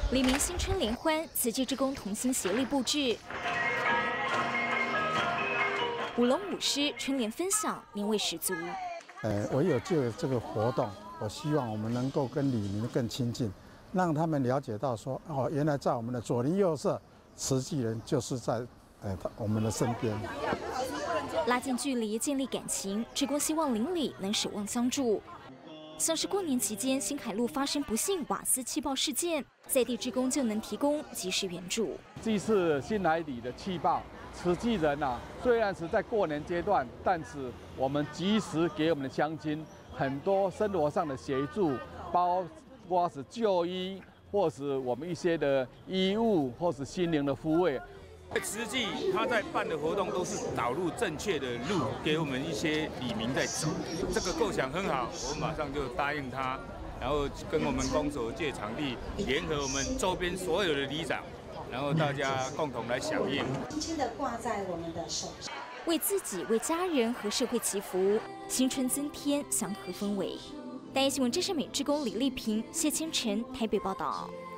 黎明新春联欢，慈济志工同心协力布置。舞龙舞狮，春联分享，年味十足。 我有就这个活动，我希望我们能够跟里民更亲近，让他们了解到说，哦，原来在我们的左邻右舍，慈济人就是在我们的身边。 拉近距离，建立感情，志工希望邻里能守望相助。像是过年期间，新海路发生不幸瓦斯气爆事件，在地志工就能提供及时援助。 这次新海里的气爆，慈济人虽然是在过年阶段，但是我们及时给我们的乡亲很多生活上的协助，包括是就医，或是我们一些的衣物，或是心灵的抚慰。 慈济他在办的活动都是导入正确的路，给我们一些里民在走。这个构想很好，我马上就答应他，然后跟我们公所借场地，联合我们周边所有的里长，然后大家共同来响应。 轻轻地挂在我们的手上， 为自己、为家人和社会祈福，新春增添祥和氛围。大爱新闻，这是美志工李丽萍、谢千成台北报道。